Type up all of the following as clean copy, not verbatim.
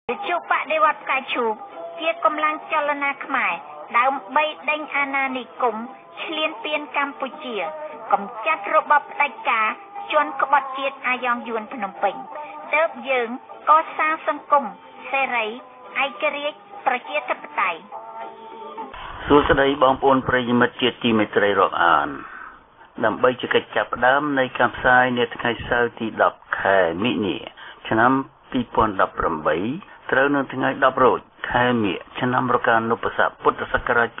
វិទ្យុបដិវត្តផ្កាយឈូកជាកម្លាំងចលនាខ្មែរដើម្បីដេញអាណានិគមឈ្លានពានកម្ពុជាកម្ចាត់របបផ្ដាច់ការជន់ក្បត់ជាតិអាយ៉ងយួនភ្នំពេញទើបយើងកសាងសង្គមសេរីឯករាជ្យប្រជាធិបតេយ្យសួស្តីបងប្អូនប្រិយមិត្តជាទីមេត្រីរាប់អានដើម្បីជាកិច្ចចាប់ផ្ដើមនៃការផ្សាយនាថ្ងៃសៅរ៍ទី10ខែមិនិនាឆ្នាំ2018ត្រូវនៅថ្ងៃ10រោចខែមិញឆ្នាំរកានុបស័កពុទ្ធសករាជ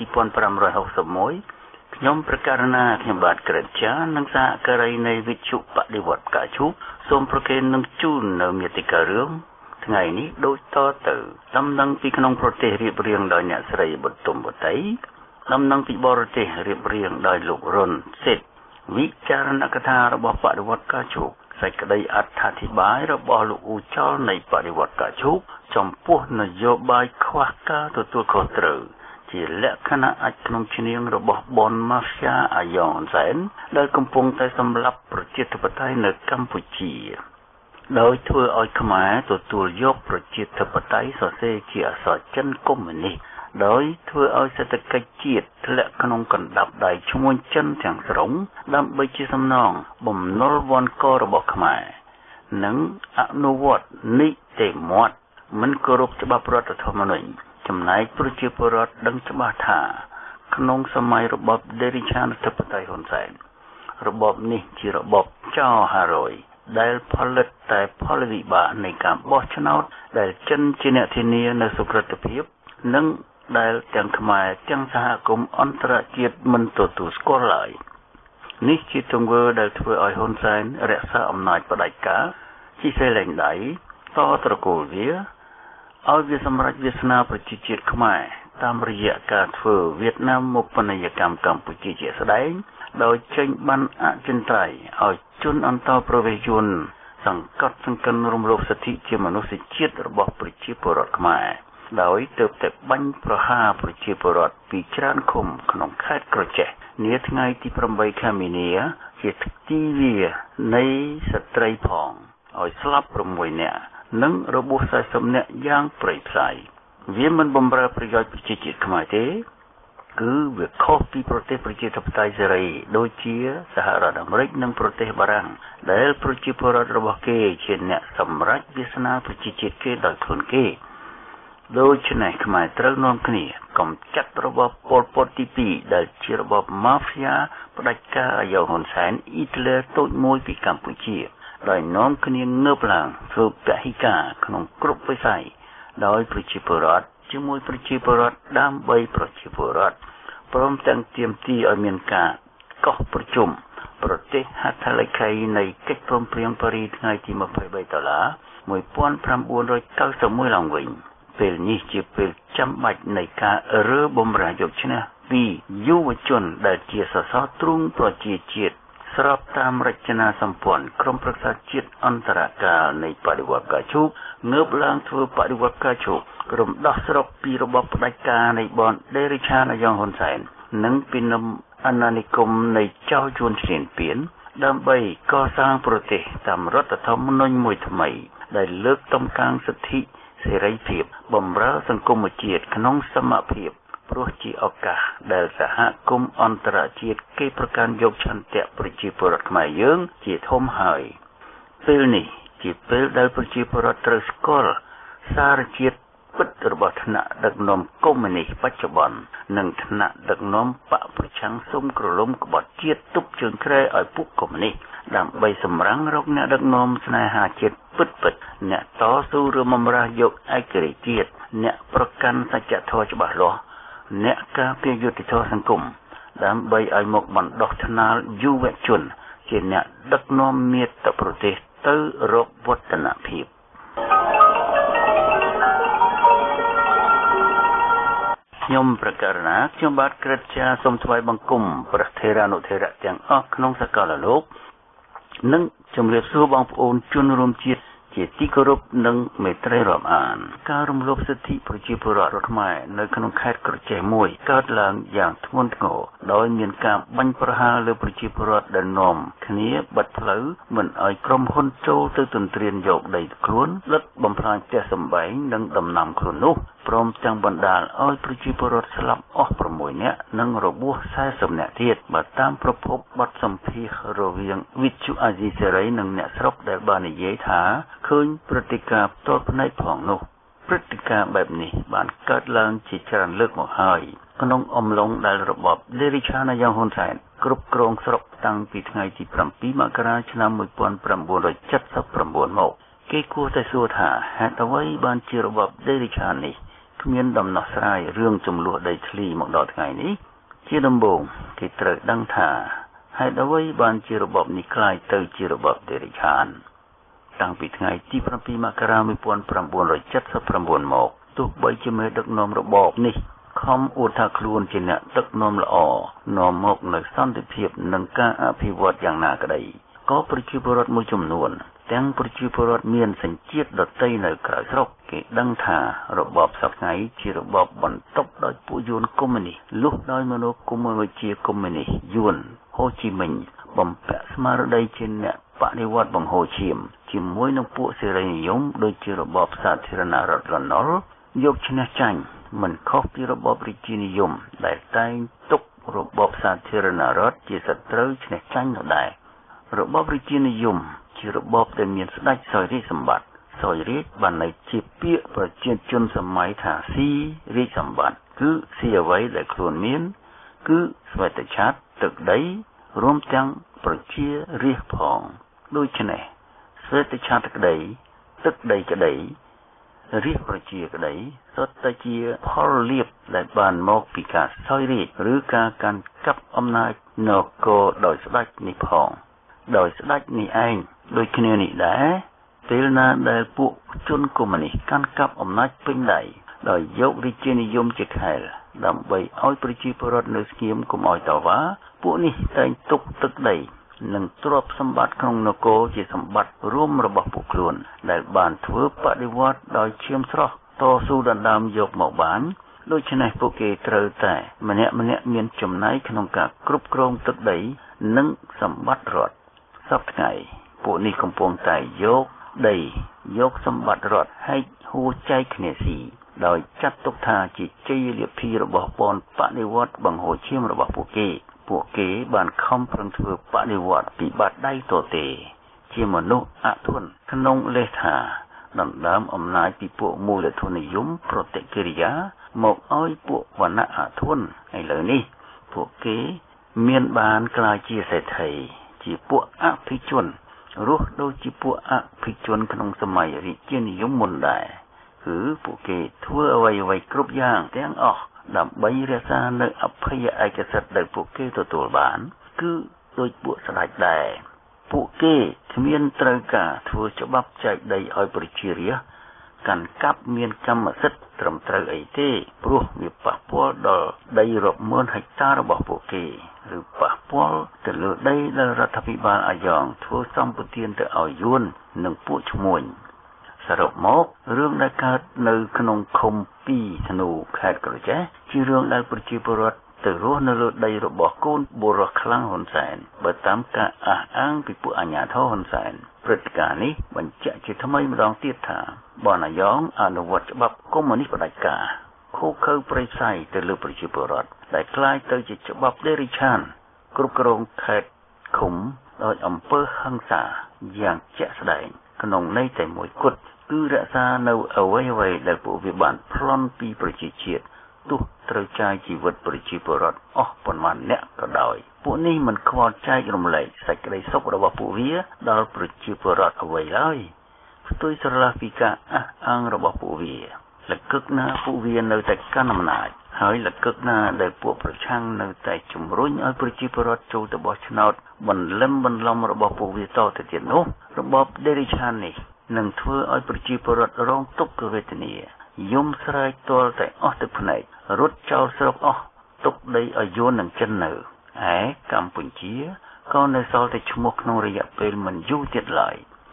2561ខ្ញុំប្រកាសណាខ្ញុំបាទក្រិតចានិងសហការីនៃវិទ្យុបដិវត្តផ្កាឈូកសូមប្រគេននឹងជូននៅមាតិការឿងថ្ងៃនេះដូចតទៅដំណឹងពីក្នុងប្រទេសរៀបរៀងដោយអ្នកស្រីបុទុមបុតីដំណឹងពីបរទេសរៀបរៀងដោយលោករុនសេតវិចារណកថារបស់បដិវត្តផ្កាឈូកសេចក្តីអត្ថាធិប្បាយរបស់លោកអ៊ូចលនៃបដិវត្តផ្កាឈូកចំពោះនយោបាយខ្វះការទទួលខុសត្រូវជាលក្ខណៈអាចក្នុងឈ្នាងរបស់បនម៉ាហ្វ្យាអាយ៉ងហ៊ុនសែនដែលកំពុងតែសម្លាប់ប្រជាធិបតេយ្យនៅកម្ពុជាដោយធ្វើឲ្យខ្មែរទទួលយកប្រជាធិបតេយ្យសរសេរជាអក្សរចិនកុម្មុយនីសដោយធ្វើឲ្យសេដ្ឋកិច្ចជាតិធ្លាក់ក្នុងកណ្ដាប់ដៃឈ្មួញចិនទាំងស្រុងដើម្បីជាសំណងបំណុលវ័នករបស់ខ្មែរនិងអនុវត្តនីតិមាត់មិនគោរពច្បាប់រដ្ឋធម្មនុញ្ញចំណែកប្រជាពលរដ្ឋដឹងច្បាស់ថាក្នុងសម័យរបបដេរិឆានធិបតេយ្យហ៊ុនសែនរបបនេះជារបបចោរ500ដែលផលិតតែផលវិបាកនៃការបោះឆ្នោតដែលចិនជាអ្នកធានានៅសុក្រិតភាពនិងដែលទាំងខ្មែរទាំងសហគមន៍អន្តរជាតិមិនទទួលស្គាល់ឡើយនេះជាទង្វើដែលធ្វើឲ្យហ៊ុនសែនរក្សាអំណាចផ្ដាច់ការជាសេលែងដៃតត្រកូលវាឲ្យវាសម្រេចវាសនាប្រជាជាតិខ្មែរតាមរយៈការធ្វើវៀតណាមមកបនីយកម្មកម្ពុជាជាស្ដែងដោយចេញបានអចិន្ត្រៃយ៍ឲ្យជនអន្តោប្រវេសន៍យួនសង្កត់សង្កិនរំលោភសិទ្ធិជាមនុស្សជាតិរបស់ប្រជាពលរដ្ឋខ្មែរដោយទើបតែបាញ់ប្រហារប្រជាពលរដ្ឋពីច្រើនឃុំក្នុងខេត្តក្រចេះនាថ្ងៃទី8ខែមីនាជាទីវានៃស្ត្រីផងឲ្យស្លាប់6នាក់និងរបួស40នាក់យ៉ាងព្រៃផ្សៃវាមិនបំរើប្រយោជន៍ប្រជាជាតិខ្មែរទេគឺវាខុសពីប្រទេសប្រជាធិបតេយ្យសេរីដូចជាសហរដ្ឋអាមេរិកនិងប្រទេសបារាំងដែលប្រជាពលរដ្ឋរបស់គេជាអ្នកសម្រេចវាសនាប្រជាជាតិគេដោយខ្លួនគេដូច្នេះខ្មែរត្រូវនាំគ្នាកម្ចាត់របបប៉ុលពតទី2ដែលជារបបម៉ាហ្វ្យាផ្ដាច់ការអាយ៉ងហ៊ុនសែនអ៊ីតឡែរតូចមួយពីកម្ពុជាដោយនាំគ្នាងើបឡើងធ្វើពហិការក្នុងគ្រប់វិស័យដោយប្រជាពលរដ្ឋជាមួយប្រជាពលរដ្ឋដើម្បីប្រជាពលរដ្ឋព្រមទាំងទាមទារឲ្យមានការកោះប្រជុំប្រទេសហត្ថលេខីនៃកិច្ចព្រមព្រៀងប៉ារីសថ្ងៃទី$23 1991ឡើងវិញពេលនេះជាពេលចាំបាច់នៃការរើបំរាស់យកឈ្នះពីយុវជនដែលជាសសរទ្រូងប្រជាជាតិស្របតាមរចនាសម្ព័ន្ធក្រមប្រឹក្សាជាតិអន្តរកាលនៃបដិវត្តផ្កាឈូកងើបឡើងធ្វើបដិវត្តផ្កាឈូកក្រុមដោះស្រុកពីរបបផ្ដាច់ការនៃបនដេរិឆានអាយ៉ងហ៊ុនសែននិងពីនំអាណានិគមនៃចៅជួនឈ្លានពានដើម្បីកសាងប្រទេសតាមរដ្ឋធម្មនុញ្ញមួយថ្មីដែលលើកតម្កើងសិទ្ធិសេរីភាពបម្រើសង្គមជាតិក្នុងសមភាពព្រោះជាឱកាសដែលសហគមន៍អន្តរជាតិគេប្រកាន់យកឆន្ទៈប្រជាពលរដ្ឋខ្មែរយើងជាធំហើយពេលនេះជាពេលដែលប្រជាពលរដ្ឋត្រូវស្គាល់សារជាតិពិតរបស់ថ្នាក់ដឹកនាំកុម្មុយនីសបច្ចុប្បន្ននិងថ្នាក់ដឹកនាំបកប្រឆាំងសុំក្រឡុំក្បត់ជាតិទប់ជើងគ្រែឲ្យពួកកុម្មុយនីសដើម្បីសម្រាំងរកអ្នកដឹកនាំស្នេហាជាតិពិតអ្នកតស៊ូរួមបម្រើយកឯករាជ្យជាតិអ្នកប្រកាន់សច្ចធម៌ច្បាស់លាស់អ្នកការពារយុត្តិធម៌សង្គមដើម្បីឲ្យមកបណ្ដុះថ្នាលយុវជនជាអ្នកដឹកនាំមាតុប្រទេសទៅរកវឌ្ឍនភាពខ្ញុំប្រកាសណាខ្ញុំបាទក្រិតចាសូមថ្វាយបង្គំព្រះថេរានុថេរៈទាំងអស់ក្នុងសកលលោកនិងជំរាបសួរបងប្អូនជនរួមជាតិជាទីគោរពនិងមេត្រីរាប់អានការរំលោភសិទ្ធិប្រជាពលរដ្ឋខ្មែរនៅក្នុងខេត្តក្រចេះមួយកើតឡើងយ៉ាងធ្ងន់ធ្ងរដោយមានការបាញ់ប្រហារលើប្រជាពលរដ្ឋដែលនាំគ្នាបិទផ្លូវមិនឲ្យក្រុមហ៊ុនចូលទៅទន្ទ្រានយកដីខ្លួនលិតបំផ្លាញផ្ទះសម្បែងនិងដំណាំខ្លួននោះព្រមទាំងបណ្ដាលឲ្យប្រជាពលរដ្ឋស្លាប់អស់6នាក់និងរបួស40នាក់ទៀតបើតាមប្រភពបទសម្ភាសន៍រវាងវិទ្យុអាស៊ីសេរីនិងអ្នកស្រុកដែលបាននិយាយថាឃើញព្រឹត្តិការណ៍ផ្ទាល់ភ្នែកផងនោះព្រឹត្តិការណ៍បែបនេះបានកើតឡើងជាច្រើនលើកមកហើយក្នុងអំឡុងដែលរបបលេរីឆាណាយ៉ងហ៊ុនសែនគ្រប់គ្រងស្រុកតាំងពីថ្ងៃទី7មករាឆ្នាំ1979មកគេគួរតែសួរថាហេតុអ្វីបានជារបបលេរីឆានេះគ្មានដំណោះស្រាយរឿងចំនួនដីធ្លីមកដល់ថ្ងៃនេះជាដំបូងគេត្រូវដឹងថាហេតុអ្វីបានជារបបនេះក្លាយទៅជារបបលេរីឆាតាំងពីថ្ងៃទី7មករា1979មកទោះបីជាមេដឹកនាំរបបនេះខំអួតថាខ្លួនជាអ្នកដឹកនាំល្អនាំមកនូវសន្តិភាពនិងការអភិវឌ្ឍយ៉ាងណាក្តីក៏ប្រជាពលរដ្ឋមួយចំនួនទាំងប្រជាពលរដ្ឋមានសញ្ជាតិដតីនៅក្រៅស្រុកគេដឹងថារបបសព្វថ្ងៃជារបបបន្ទាប់ដោយពួកយួនកុម្មុយនីសលុះដោយមនោគមវិជ្ជាកុម្មុយនីសយួនហូជីមិញបំពាក់ស្មារតីជាអ្នកបដិវត្តបង្ហូរឈាមជាមួយនឹងពួកសេរីនិយមដូចជារបបសាធារណរដ្ឋលន់នល់យកឈ្នះចាញ់មិនខុសពីរបបរាជានិយមដែលតែងទុករបបសាធារណរដ្ឋជាសត្រូវឈ្នះចាញ់នោះដែររបបរាជានិយមជារបបដែលមានស្ដេចសោយរាជសម្បត្តិសោយរាជបាននៅជាពាក្យប្រជាជនសម័យថាស៊ីរាជសម្បត្តិគឺស៊ីអ្វីដែលខ្លួនមានគឺស្វេតឆ័ត្រទឹកដីរួមទាំងប្រជារាស្ត្រផងដូច្នេះស្វេតឆ័ត្រក្តីទឹកដីក្តីរាស្ត្រប្រជាក្តីសុទ្ធតែជាផលលាភដែលបានមកពីការសោយរាជឬការកាន់កាប់អំណាចនគរដោយស្ដេចនេះផងដោយស្ដេចនេះឯងដូចគ្នានេះដែរពេលណាដែលពួកជនកុម្មុយនីសកាន់កាប់អំណាចពេញដៃដោយយករាជានិយមជាខែលដើម្បីឲ្យប្រជាពលរដ្ឋនៅស្ងៀមកុំឲ្យតវ៉ាពួកនេះតែងទុកទឹកដីនិងទ្រព្យសម្បត្តិក្នុងនគរជាសម្បត្តិរួមរបស់ពួកខ្លួនដែលបានធ្វើបដិវត្តដោយឈាមស្រស់តស៊ូដណ្ដើមយកមកបានដូច្នេះពួកគេត្រូវតែម្នាក់មានចំណែកក្នុងការគ្រប់គ្រងទឹកដីនិងសម្បត្តិរដ្ឋសពថ្ងៃពួកនេះកំពុងតែយកដីយកសម្បត្តិរដ្ឋហែកហួចចែកគ្នាស៊ីដោយចាត់ទុកថាជាជ័យលាភីរបស់បនបដិវត្តបង្ហូរឈាមរបស់ពួកគេបានខំប្រឹងធ្វើបដិវត្តពីបាតដៃទទេជាមនុស្សអធនក្នុងលេសថាដណ្ដើមអំណាចពីពួកមូលធននិយមប្រតិកិរិយាមកឲ្យពួកវណ្ណៈអធនឥឡូវនេះពួកគេមានបានក្លាយជាសេដ្ឋីជាពួកអភិជនរស់ដូចជាពួកអភិជនក្នុងសម័យរាជានិយមមុនដែរគឺពួកគេធ្វើអ្វីគ្រប់យ៉ាងទាំងអស់ដើម្បីរក្សានៅអភ័យឯកសិទ្ធិដែលពួកគេទទួលបានគឺដូចពួកស្ដេចដែរពួកគេគ្មានត្រូវការធ្វើច្បាប់ចែកដីឲ្យប្រជារាស្ត្រកាន់កាប់មានកម្មសិទ្ធិត្រឹមត្រូវអីទេព្រោះវាប៉ះពាល់ដល់ដីរាប់ម៉ឺនហិកតារបស់ពួកគេឬប៉ះពាល់ទៅលើដីដែលរដ្ឋាភិបាលអាយ៉ងធ្វើសម្បទានទៅឲ្យយួននិងពួកឈ្មួញសរុបមករឿងដែលកើតនៅក្នុងឃុំ2ធ្នូខេត្តក្រចេះជារឿងដែលប្រជាពលរដ្ឋទៅរស់នៅលើដីរបស់កូនបុរសខ្លាំងហ៊ុនសែនបើតាមការអះអាងពីពួកអាជ្ញាធរហ៊ុនសែនព្រឹត្តិការណ៍នេះបញ្ជាក់ជាថ្មីម្ដងទៀតថាបនអាយ៉ងអនុវត្តច្បាប់កុម្មុយនីសផ្ដាច់ការឃោឃៅប្រៃផ្សៃទៅលើប្រជាពលរដ្ឋដែលคล้ายទៅជាច្បាប់ដេរិឆានគ្រប់គ្រងខេត្តឃុំដោយអំពើហិង្សាយ៉ាងជាក់ស្ដែងក្នុងន័យតែមួយគត់គឺរក្សានៅអ្វីដែលពួកវាបានប្លន់ពីប្រជាជាតិទោះត្រូវចាយជីវិតប្រជាពលរដ្ឋអស់ប៉ុន្មានអ្នកក៏ដោយពួកនេះមិនខ្វល់ចែករំលែកសេចក្តីសុខរបស់ពួកវាដល់ប្រជាពលរដ្ឋអ្វីឡើយផ្ទុយស្រឡះពីការអះអាងរបស់ពួកវាលកឹកណាពួកវានៅតែកាន់អំណាចហើយលកឹកណាដែលពួកប្រឆាំងនៅតែជំរុញឲ្យប្រជាពលរដ្ឋចូលទៅបោះឆ្នោតបន្លំរបស់ពួកវាតទៅទៀតនោះរបបដេរិឆាននេះនឹងធ្វើឲ្យប្រជាពលរដ្ឋរងទុក្ខវេទនាយំស្រែកទាល់តែអស់ទឹកភ្នែករត់ចោលស្រុកអស់ទុកដីឲ្យយួននិងចិននៅឯកម្ពុជាក៏នៅសល់តែឈ្មោះក្នុងរយៈពេលមិនយូរទៀតឡើយ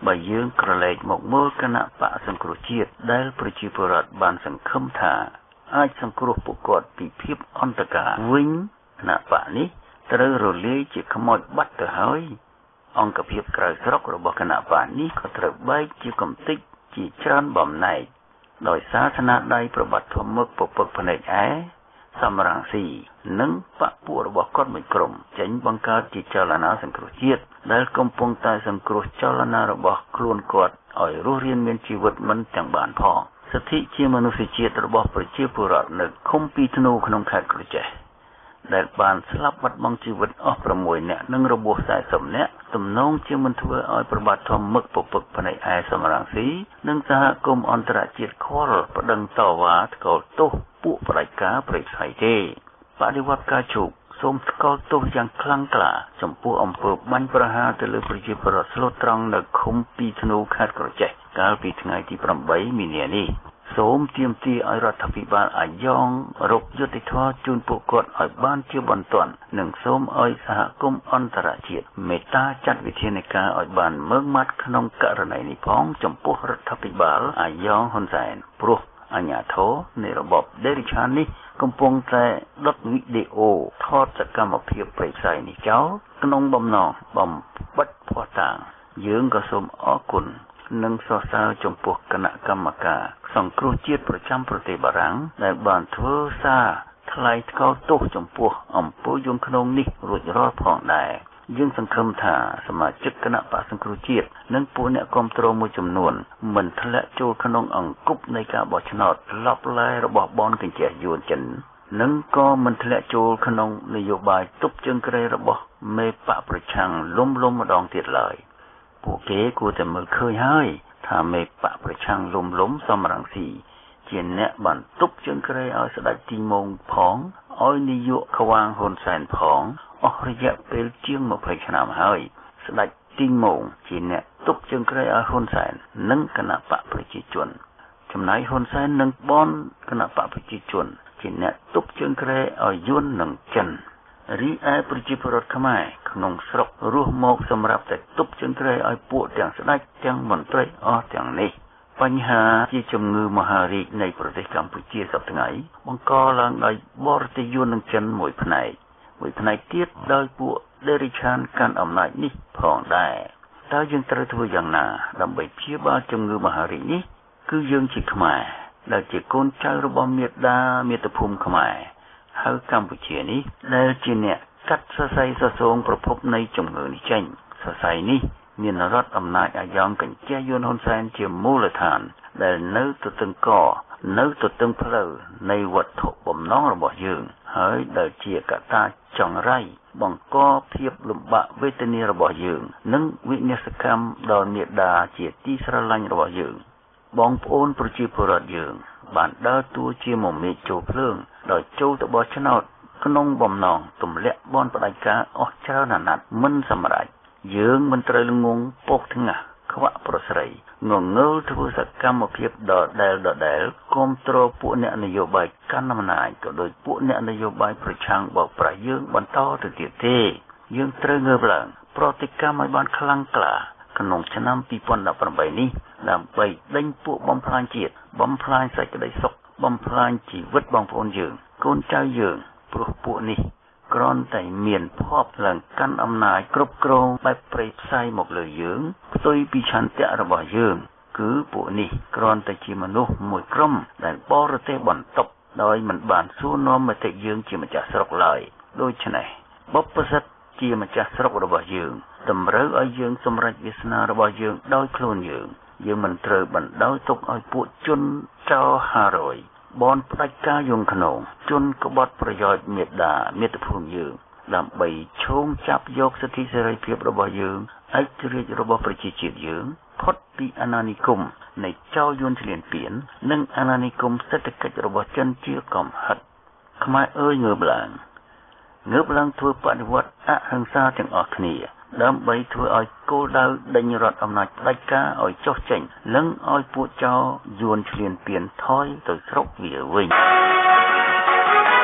បើយើងក្រឡេកមកមើលគណៈបកសង្គ្រោះជាតិដែលប្រជាពលរដ្ឋបានសង្ឃឹមថាអាចសង្គ្រោះពួកគាត់ពីភាពអន្តការវិញគណៈបកនេះត្រូវរលាយជាខ្មោចបាត់ទៅហើយអង្គភាពក្រៅស្រុករបស់គណៈបកនេះក៏ត្រូវបែកជាកំតិចជាច្រើនបំណែកដោយសារស្នាដៃប្រវត្តិធម្មឹកពពកភ្នែកឯសំរងស៊ីនិងបកពួករបស់គាត់មួយក្រុមចេញបង្កើតជាចលនាសង្គ្រោះជាតិដែលកំពុងតែសង្គ្រោះចលនារបស់ខ្លួនគាត់ឲ្យរស់រានមានជីវិតមិនទាំងបានផងសិទ្ធិជាមនុស្សជាតិរបស់ប្រជាពលរដ្ឋនៅឃុំពីធ្នូក្នុងខេត្តក្រចេះដែលបានស្លាប់បាត់បង់ជីវិតអស់6នាក់និងរបួស40នាក់ទំនងជាមិនធ្វើឲ្យប្របាទធម្មឹកពពកភ្នែកឯសំរងស៊ីនិងសហគមន៍អន្តរជាតិខ្វល់ប្តឹងតវ៉ាថ្កោលទោសពួកផ្ដាច់ការប្រេយផ្សៃទេបដិវត្តការជោគសូមថ្កោលទោសយ៉ាងខ្លាំងក្លាចំពោះអំពើបាញ់ប្រហារទៅលើប្រជាពលរដ្ឋស្លូតត្រង់នៅឃុំពីធ្នូខេត្តក្រចេះកាលពីថ្ងៃទី8មីនានេះសូមទាមទារឲ្យរដ្ឋាភិបាលអាយ៉ងរកយុត្តិធម៌ជូនពួកគាត់ឲ្យបានជាបន្ទាន់និងសូមឲ្យសហគមន៍អន្តរជាតិមេត្តាចាត់វិធានការឲ្យបានម៉ឺងម៉ាត់ក្នុងករណីនេះផងចំពោះរដ្ឋាភិបាលអាយ៉ងហ៊ុនសែនព្រោះអាញាធរនៃរបបដេរិឆាននេះកំពុងតែដុតវីដេអូថតសកម្មភាពប្រេយផ្សៃនេះចោលក្នុងបំណងបំបិទភស្តុតាងយើងក៏សូមអរគុណនិងសរសើរចំពោះគណៈកម្មការសង្គ្រោះជាតិប្រចាំប្រទេសបារាំងដែលបានធ្វើសារថ្លែងថ្កោលទោសចំពោះអំពើយង់ឃ្នងនេះរួចរាល់ផងដែរយើងសង្ឃឹមថាសមាជិកគណៈបក្សសង្គ្រោះជាតិនិងពួកអ្នកគាំទ្រមួយចំនួនមិនធ្លាក់ចូលក្នុងអង្គុបនៃការបោះឆ្នោតឡប់ឡែរបស់បនកញ្ចេះយួនចិននិងក៏មិនធ្លាក់ចូលក្នុងនយោបាយទប់ជើងគ្រែរបស់មេបកប្រឆាំងលំម្ដងទៀតឡើយពួកគេគួរតែមើលឃើញហើយថាមេបកប្រឆាំងលំសំរងស៊ីជាអ្នកបានទប់ជើងគ្រែឲ្យស្ដេចទីម៉ុងផងឲ្យនាយកខ្វាងហ៊ុនសែនផងអស់រយៈពេលជាង20ឆ្នាំហើយស្ដេចទីម៉ុងជាអ្នកទប់ជើងគ្រែឲ្យហ៊ុនសែននិងគណៈបកប្រជាជនចំណែកហ៊ុនសែននិងបនគណៈបកប្រជាជនជាអ្នកទប់ជើងគ្រែឲ្យយួននិងចិនរីឯប្រជាពលរដ្ឋខ្មែរក្នុងស្រុករស់មកសម្រាប់តែទប់ជើងគ្រែឲ្យពួកទាំងស្ដេចទាំងមន្ត្រីអស់ទាំងនេះបញ្ហាជាជំងឺមហារីកនៃប្រទេសកម្ពុជាសប្តាហ៍ថ្ងៃបង្កឡើងដោយបរទេសយួននិងចិនមួយផ្នែកទៀតដោយពួកដេរិឆានកាន់អំណាចនេះផងដែរតើយើងត្រូវធ្វើយ៉ាងណាដើម្បីព្យាបាលជំងឺមហារីកនេះគឺយើងជាខ្មែរដែលជាកូនចៅរបស់មាតាមាតុភូមិខ្មែរហើយកម្ពុជានេះដែលជាអ្នកកាត់សរសៃសសងប្រភពនៃជំងឺនេះចេញសរសៃនេះមានរដ្ឋអំណាចអាយ៉ងកញ្ចេះយួនហ៊ុនសែនជាមូលដ្ឋានដែលនៅទទឹងកនៅទទឹងផ្លូវនៃវត្ថុបំណងរបស់យើងហើយដែលជាកត្តាចង្រៃបង្កភាពលំបាកវេទនារបស់យើងនិងវិនាសកម្មដល់មាតាជាទីស្រឡាញ់របស់យើងបងប្អូនប្រជាពលរដ្ឋយើងបានដើរតួជាមមេឃចូលភ្លើងដោយចូលទៅបោះឆ្នោតក្នុងបំណងទម្លាក់បនផ្ដាច់ការអស់ច្រើនអាណត្តិមិនសម្រេចយើងមិនត្រូវល្ងងពុកថ្ងាសខ្វាក់ប្រស្រីងងើលធ្វើសកម្មភាពដដែលគាំទ្រពួកអ្នកនយោបាយកាន់អំណាចក៏ដោយពួកអ្នកនយោបាយប្រឆាំងបោកប្រាស់យើងបន្តទៅទៀតទេយើងត្រូវងើបឡើងប្រតិកម្មឲ្យបានខ្លាំងក្លាក្នុងឆ្នាំ2018នេះដើម្បីដេញពួកបំផ្លាញជាតិបំផ្លាញសេចក្តីសុខបំផ្លាញជីវិតបងប្អូនយើងកូនចៅយើងព្រោះពួកនេះគ្រាន់តែមានភ័ព្វឡើងកាន់អំណាចគ្រប់គ្រងបែបប្រេយផ្សាយមកលើយើងផ្ទុយពីឆន្ទៈរបស់យើងគឺពួកនេះគ្រាន់តែជាមនុស្សមួយក្រុមដែលបរទេសបន្ទប់ដោយមិនបានសួរនាំមតិយើងជាម្ចាស់ស្រុកឡើយដូច្នេះបបិសិទ្ធជាម្ចាស់ស្រុករបស់យើងតម្រូវឲ្យយើងសម្រេចវាសនារបស់យើងដោយខ្លួនយើងមិនត្រូវបណ្ដោយទុកឲ្យពួកជនចោរ500បនផ្ដាច់ការយង់ឃ្នងជនក្បត់ប្រយោជន៍មេដាមាតុភូមិយើងដើម្បីឈោងចាប់យកសិទ្ធិសេរីភាពរបស់យើងឯករាជ្យរបស់ប្រជាជាតិយើងផុតពីអាណានិគមនៃចៅយួនឈ្លានពាននិងអាណានិគមសេដ្ឋកិច្ចរបស់ចិនជាកំហិតខ្មែរអើយងើបឡើងធ្វើបដិវត្តអហិង្សាទាំងអស់គ្នាដើម្បីធ្វើឲ្យគោលដៅដេញរដ្ឋអំណាចផ្ដាច់ការឲ្យចុះចេញនិងឲ្យពួកចៅយួនឈ្លានពានថយទៅស្រុកវាវិញ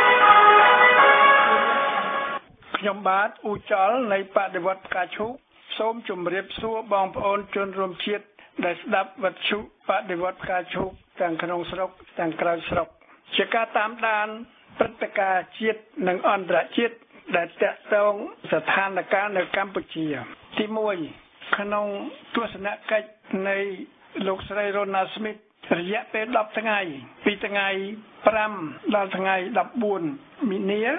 ខ្ញុំបាទអ៊ូចលនៃបដិវត្តផ្កាឈូកសូមជម្រាបសួរបងប្អូនជនរួមជាតិដែលស្ដាប់វិទ្យុបដិវត្តផ្កាឈូកទាំងក្នុងស្រុកទាំងក្រៅស្រុកជាការតាមដានព្រឹត្តិការណ៍ជាតិនិងអន្តរជាតិដែលទាក់ទងស្ថានភាពនៅកម្ពុជាទី1ក្នុងទស្សនកិច្ចនៃលោកស្រី Ronald Smith រយៈពេល10ថ្ងៃពីថ្ងៃ5ដល់ថ្ងៃ14មីនា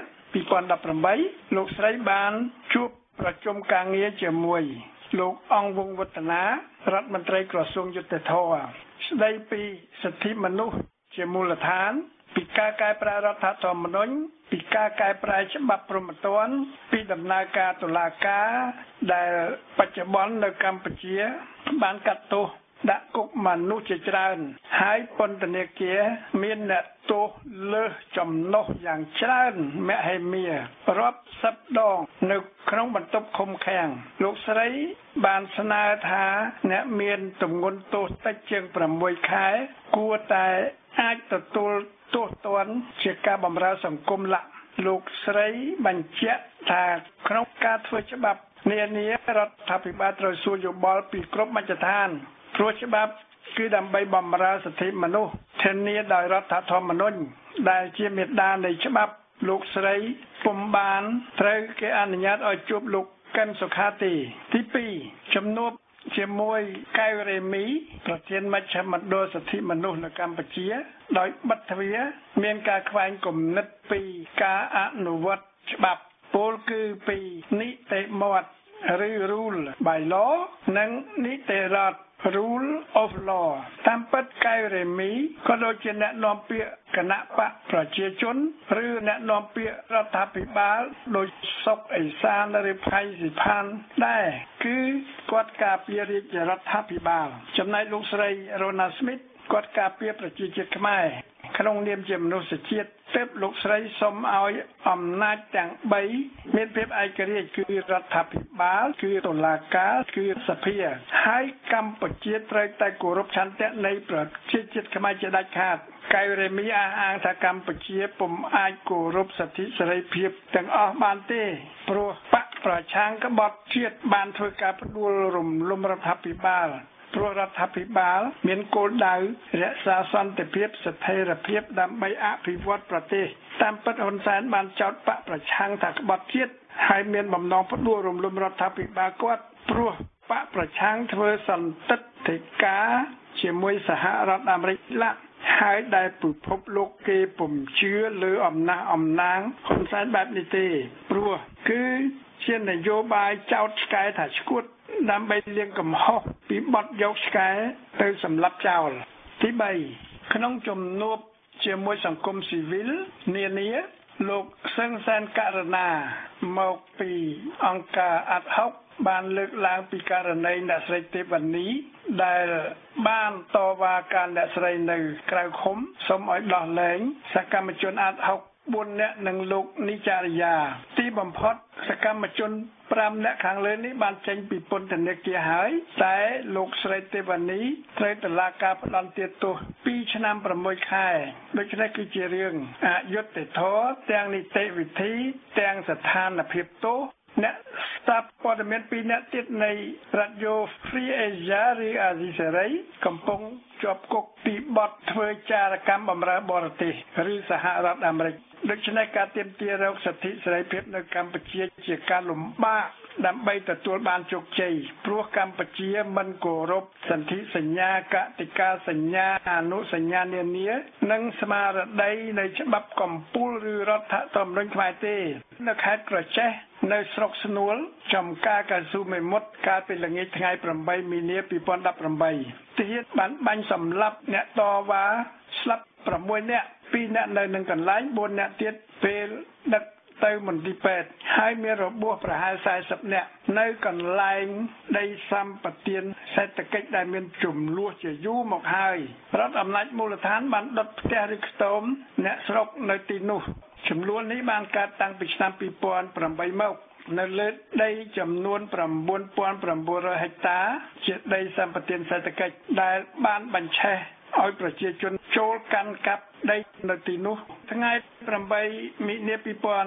2018លោកស្រីបានជួបប្រជុំការងារជាមួយលោកអង្គវង្សវឌ្ឍនារដ្ឋមន្ត្រីក្រសួងយុត្តិធម៌ស្ដីពីសិទ្ធិមនុស្សជាមូលដ្ឋានពីការកែប្រែរដ្ឋធម្មនុញ្ញពីការកែប្រែច្បាប់ព្រហ្មទណ្ឌពីដំណើរការតុលាការដែលបច្ចុប្បន្ននៅកម្ពុជាបានកាត់ទោសដាក់គុកមនុស្សជាច្រើនហើយពន្ធនាគារមានអ្នកទោសលើសចំណុះយ៉ាងច្រើនមហិមារាប់សិបដងនៅក្នុងបន្ទប់ឃុំឃាំងលោកស្រីបានស្នើថាអ្នកមានទម្ងន់ទោសតិចជាង6ខែគួរតែអាចទទួលទោសទណ្ឌជាការបម្រើសង្គមលោកស្រីបញ្ជាក់ថាក្នុងការធ្វើច្បាប់នានារដ្ឋាភិបាលត្រូវសួរយោបល់ពីគ្រប់មជ្ឈដ្ឋានព្រោះច្បាប់គឺដើម្បីបម្រើសិទ្ធិមនុស្សធានាដោយរដ្ឋធម្មនុញ្ញដែលជាមាតានៃច្បាប់លោកស្រីពុំបានត្រូវគេអនុញ្ញាតឲ្យជួបលោកកឹមសុខាទេទី2ជំនួបជាមួយកែវរេមីប្រធានមជ្ឈមណ្ឌលសិទ្ធិមនុស្សនៅកម្ពុជាដោយបិទទ្វារមានការខ្វែងគំនិតពីការអនុវត្តច្បាប់ពលគឺពីនីតិមាត្រឬ rule by law និងនីតិរដ្ឋ rule of law តាមពិតកែវរេមីក៏ដូចជាអ្នកនាំពាក្យគណៈបកប្រជាជនឬអ្នកនាំពាក្យរដ្ឋាភិបាលដោយសុកអេសានឬផៃស៊ីផានដែរគឺគាត់ការពាររាជរដ្ឋាភិបាលចំណែកលោកស្រី Ronald Smith គាត់ការពារប្រជាជាតិខ្មែរក្នុងនាមជាមនុស្សជាតិទើបលោកស្រីសូមឲ្យអំណាចទាំង3មានភាពឯករាជ្យគឺរដ្ឋាភិបាលគឺតុលាការគឺសភាហើយកម្ពុជាត្រូវតែគោរពឆន្ទៈនៃប្រជាជាតិខ្មែរជាដាច់ខាតកែវរេមីអះអាងថាកម្ពុជាពុំអាចគោរពសិទ្ធិសេរីភាពទាំងអស់បានទេព្រោះបកប្រឆាំងក្បត់ជាតិបានធ្វើការផ្ដួលរំលំរដ្ឋាភិបាលព្រោះរដ្ឋាភិបាលមានគោលដៅរក្សាសន្តិភាពស្ថិរភាពដើម្បីអភិវឌ្ឍប្រទេសតាមពិតហ៊ុនសែនបានចោទបកប្រឆាំងថាក្បត់ជាតិហើយមានបំណងផ្ដួលរំលំរដ្ឋាភិបាលគាត់ព្រោះបកប្រឆាំងធ្វើសន្តិទ្ធិការជាមួយសហរដ្ឋអាមេរិកហើយដែលពិភពលោកគេពុំជឿលើអំណះអំណាងហ៊ុនសែនបែបនេះទេព្រោះគឺជានយោបាយចោទឆ្កែថាឈួតដើម្បីលាងកំហុសពីបទយកឆ្កែទៅសម្លាប់ចោលទី3ក្នុងជំនួបជាមួយសង្គមស៊ីវិលនានាលោកសឹងសានករណាមកពីអង្គការអាត់ហុកបានលើកឡើងពីករណីអ្នកស្រីទេវនីដែលបានតវ៉ាការអ្នកស្រីនៅក្រៅឃុំសូមឲ្យដោះលែងសកម្មជនអាត់ហុក4នាក់និងលោកនីចារិយាទីបំផុតសកម្មជន5នាក់ខាងលើនេះបានចេញពីពន្ធនាគារហើយតែលោកស្រីទេវនីត្រូវតុលាការផ្តន្ទាទោស2ឆ្នាំ6ខែដូច្នេះគឺជារឿងអយុត្តិធម៌ទាំងនីតិវិធីទាំងស្ថានភាពទោសអ្នកស្ដាប់ព័ត៌មាន2នាក់ទៀតនៃរ៉ាឌីយ៉ូ Free Asia ឬអាស៊ីសេរីកំពុងជាប់គុកពីបទធ្វើចារកម្មបម្រើបរទេសឬសហរដ្ឋអាមេរិកដូច្នេះការទាមទាររកសិទ្ធិសេរីភាពនៅកម្ពុជាជាការលំបាកដើម្បីទទួលបានជោគជ័យព្រោះកម្ពុជាមិនគោរពសន្ធិសញ្ញាកតិកាសញ្ញាអនុសញ្ញានានានិងស្មារតីនៃច្បាប់កម្ពុជាឬរដ្ឋធម្មនុញ្ញខ្មែរទេនៅខេត្តក្រចេះនៅស្រុកស្នួលចំការកៅស៊ូមេមត់កាលពីល្ងាចថ្ងៃ8មីនា2018ទាហានបានបាញ់សម្លាប់អ្នកតវ៉ាស្លាប់6នាក់2នាក់នៅនឹងកន្លែង4នាក់ទៀតពេលដឹកទៅមន្ទីរពេទ្យហើយមានរបួសប្រហែល40នាក់នៅកន្លែងដីសម្បត្តិសេដ្ឋកិច្ចដែលមានចំនួនជាយូរមកហើយរដ្ឋអំណាចមូលដ្ឋានបានដុតផ្ទះឬខ្ទមអ្នកស្រុកនៅទីនោះចំនួននេះបានកើតតាំងពីឆ្នាំ2008មកនៅលើដីចំនួន 9,900 ហិកតាជាដីសម្បត្តិសេដ្ឋកិច្ចដែលបានបញ្ឆេះឲ្យប្រជាជនចូលកាន់កាប់ដីនៅទីនោះថ្ងៃ8មិនិនា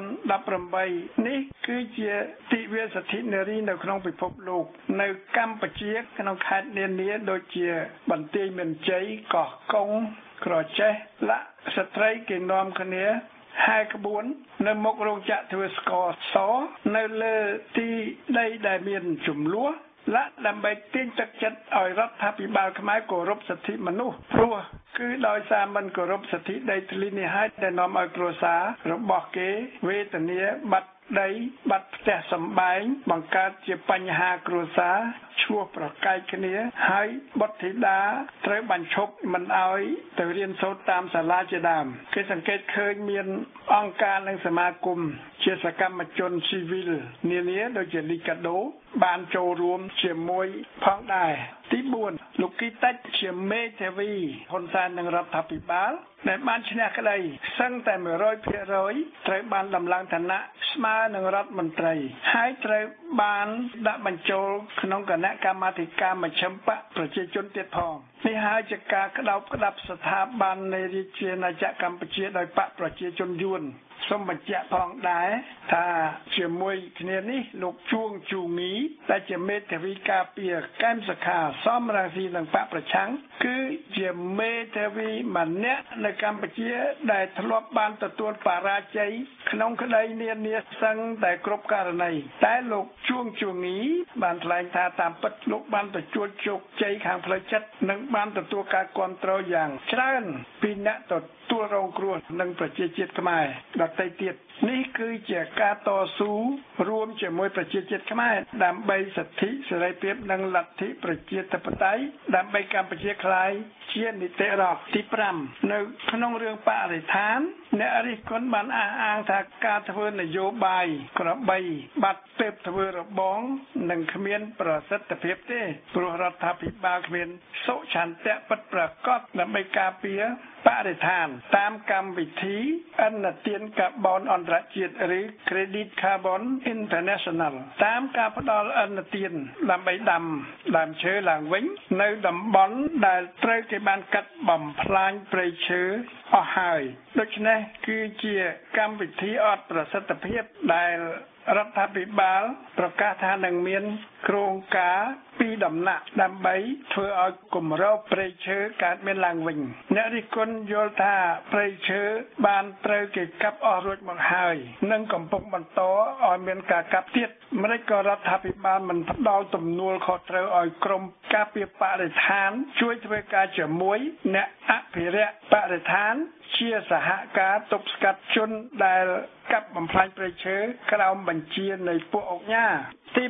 2018នេះគឺជាទិវាសិទ្ធិនារីនៅក្នុងពិភពលោកនៅកម្ពុជាក្នុងខេត្តនានាដូចជាបន្ទាយមានជ័យកោះកុងក្រចេះលាក់ស្ត្រីគេនាំគ្នាហើយក្បួននៅមុខរោងចក្រធ្វើស្ករសនៅលើទីដីដែលមានចំនួនและដើម្បីទាញទឹកចិត្តឲ្យរដ្ឋាភិបាលខ្មែរគោរពសិទ្ធិមនុស្សព្រោះគឺដោយសារមិនគោរពសិទ្ធិដីធ្លីនេះហើយដែលនាំឲ្យគ្រួសាររបស់គេវេទនាបាត់ដីបាត់ផ្ទះសម្បែងបង្កើតជាបញ្ហាគ្រួសារឈ្លោះប្រកែកគ្នាហើយបុត្រធីតាត្រូវបញ្ឈប់មិនឲ្យទៅរៀនសូត្រតាមសាលាជាដើមគេសង្កេតឃើញមានអង្គការនិងសមាគមជាសកម្មជនស៊ីវិលនានាដូចជាលីកាដូបានចូលរួមជាមួយផងដែរទី4លោកគីតាច់ជាមេធាវីហ៊ុនសែននិងរដ្ឋាភិបាលដែលបានឈ្នះក្តីសឹងតែ 100% ត្រូវបានដំឡើងឋានៈស្មើនឹងរដ្ឋមន្ត្រីហើយត្រូវបានដាក់បញ្ចូលក្នុងគណៈកម្មាធិការមជ្ឈិមបកប្រជាជនទៀតផងនេះហើយជាការក្តោបក្តាប់ស្ថាប័ននៃរាជាណាចក្រកម្ពុជាដោយបកប្រជាជនយួនសូមបញ្ជាក់ផងដែរថាជាមួយគ្នានេះលោកជួងជូងីដែលជាមេធាវីការពារកែមសខាសមរាស៊ីនិងបកប្រឆាំងគឺជាមេធាវីម្នាក់នៅកម្ពុជាដែលធ្លាប់បានទទួលបរាជ័យក្នុងក្តីនានាសឹងតែគ្រប់ករណីតែលោកជួងជូងីបានថ្លែងថាតាមពិតលោកបានទទួលជោគជ័យខាងផ្លូវចិត្តនិងបានទទួលការគាំទ្រយ៉ាងច្រើនពីអ្នកទទួលរងគ្រោះនិងប្រជាជាតិខ្មែរដទៃទៀតនេះគឺជាការតស៊ូរួមជាមួយប្រជាជាតិខ្មែរដើម្បីសិទ្ធិសេរីភាពនិងលទ្ធិប្រជាធិបតេយ្យដើម្បីកម្ពុជាក្លាយជានីតិរដ្ឋទី5នៅក្នុងរឿងបរិស្ថានអ្នករិះគន់បានអះអាងថាការធ្វើនយោបាយក្របីបាត់ទើបធ្វើរបងនិងគ្មានប្រសិទ្ធភាពទេព្រោះរដ្ឋាភិបាលគ្មានសុឆន្ទៈពិតប្រាកដដើម្បីការពារបរិស្ថានតាមកម្មវិធីឥណទានកាបូនអន្តរជាតិឬ Credit Carbon International តាមការផ្ដល់ឥណទានដើម្បីដាំដើមឈើឡើងវិញនៅតំបន់ដែលត្រូវគេបានកាត់បំផ្លាញព្រៃឈើអស់ហើយដូច្នេះគឺជាកម្មវិធីអត់ប្រសិទ្ធភាពដែលរដ្ឋាភិបាលប្រកាសថានឹងមានគ្រោងការ2ដំណាក់ដើម្បីធ្វើឲ្យគម្របព្រៃឈើកើតមានឡើងវិញអ្នករិះគន់យល់ថាព្រៃឈើបានត្រូវគេកាប់អស់រួចមកហើយនិងកំពុងបន្តឲ្យមានការកាប់ទៀតម្ដេចក៏រដ្ឋាភិបាលមិនផ្ដល់ទំនួលខុសត្រូវឲ្យក្រមការពារបរិស្ថានជួយធ្វើការជាមួយអ្នកអភិរក្សបរិស្ថានជាសហការទប់ស្កាត់ជនដែលកាប់បំផ្លាញព្រៃឈើក្រោមបញ្ជានៃពួកអង្គការទី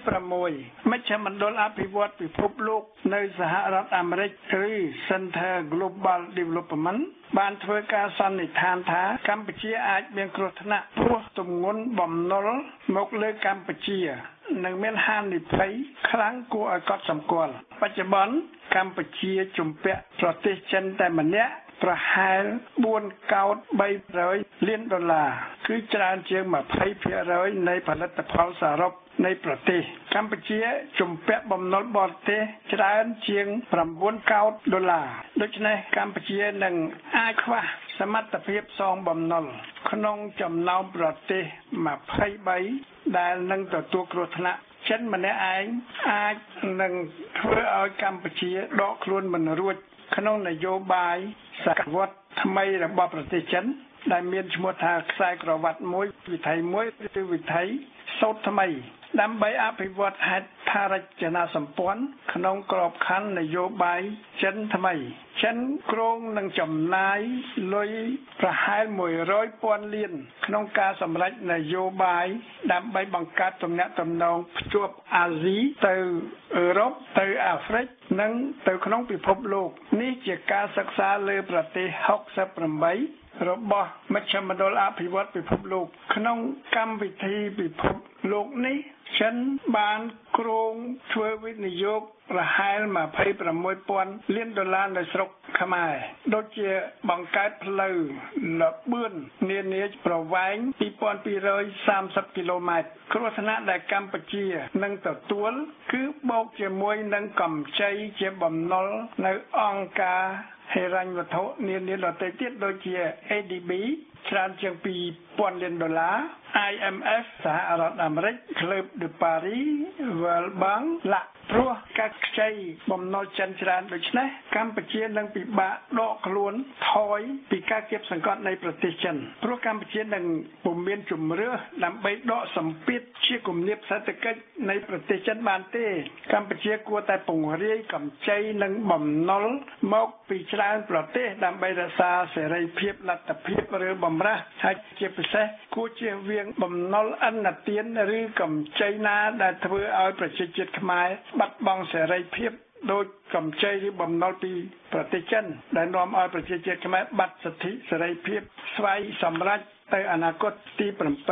6មជ្ឈមណ្ឌលអភិវឌ្ឍពិភពលោកនៅសហរដ្ឋអាមេរិកឬ Center Global Development បានធ្វើការសន្និដ្ឋានថាកម្ពុជាអាចមានគ្រោះថ្នាក់ព្រោះទម្ងន់បំណុលមកលើកម្ពុជានឹងមានហានិភ័យខ្លាំងគួរឲ្យកត់សម្គាល់បច្ចុប្បន្នកម្ពុជាជំពាក់ប្រទេសចិនតែម្នាក់ប្រហែល4កោត300លានដុល្លារគឺច្រើនជាង 20% នៃផលិតផលសរុបនៃប្រទេសកម្ពុជាជំពាក់បំណុលបរទេសច្រើនជាង9កោតដុល្លារដូច្នេះកម្ពុជានឹងអាចខ្វះសមត្ថភាពសងបំណុលក្នុងចំណោមប្រទេស23ដែលនឹងទទួលគ្រោះថ្នាក់ចិនម្នាក់ឯងអាចនឹងធ្វើឲ្យកម្ពុជាដកខ្លួនមិនរួចក្នុងនយោបាយសកវត្សថ្មីរបស់ប្រទេសចិនដែលមានឈ្មោះថាខ្សែក្រវ៉ាត់មួយវិថីមួយឬវិថីសូត្រថ្មីដើម្បីអភិវឌ្ឍហេដ្ឋារចនាសម្ព័ន្ធក្នុងក្របខ័ណ្ឌនយោបាយចិនថ្មីចិនគ្រោងនឹងចំណាយលុយប្រហែល 100,000 លានក្នុងការសម្រេចនយោបាយដើម្បីបង្កើតទំនាក់ទំនងភ្ជាប់អាស៊ីទៅអឺរ៉ុបទៅអាហ្វ្រិកនិងទៅក្នុងពិភពលោកនេះជាការសិក្សាលើប្រទេស68របស់មជ្ឈមណ្ឌលអភិវឌ្ឍពិភពលោកក្នុងកម្មវិធីពិភពលោកនេះចិនបានគ្រោងធ្វើវិនិយោគប្រហែល 26,000 លានដុល្លារនៅស្រុកខ្មែរដូចជាបង្កើតផ្លូវលបឿននានាប្រវែង 2,230 គីឡូម៉ែត្រគ្រោះថ្នាក់ដែលកម្ពុជានឹងទទួលគឺបូកជាមួយនឹងកម្ចីជាបំណុលនៅអង្គការហិរញ្ញវត្ថុនានាដទៃទៀតដូចជា ADB ច្រើនជាង$2,000 លាន IMF សហរដ្ឋអាមេរិក Club de Paris World Bank ឡាក់ព្រោះការខ្ចីបំណុលចិនច្រើនដូច្នេះកម្ពុជានឹងពិបាកដកខ្លួនថយពីការគៀបសង្កត់នៃប្រទេសចិនព្រោះកម្ពុជានឹងពុំមានជំរឿសដើម្បីដកសម្ពាធជាគំនាបសេដ្ឋកិច្ចនៃប្រទេសចិនបានទេកម្ពុជាគួរតែពង្រាយកម្ចីនិងបំណុលមកពីច្រើនប្រទេសដើម្បីរក្សាសេរីភាពលទ្ធភាពឬបំរាស់ហើយជាពិសេសគួរជៀសវាងបំណុលអន្តទានឬកម្ចីណាដែលធ្វើឲ្យប្រជាជាតិខ្មែរបាត់បង់សេរីភាពដោយកម្ចីឬបំណុលពីប្រទេសចិនដែលនាំឲ្យប្រជាជាតិខ្មែរបាត់សិទ្ធិសេរីភាពស្វ័យសម្រេចទៅអនាគតទី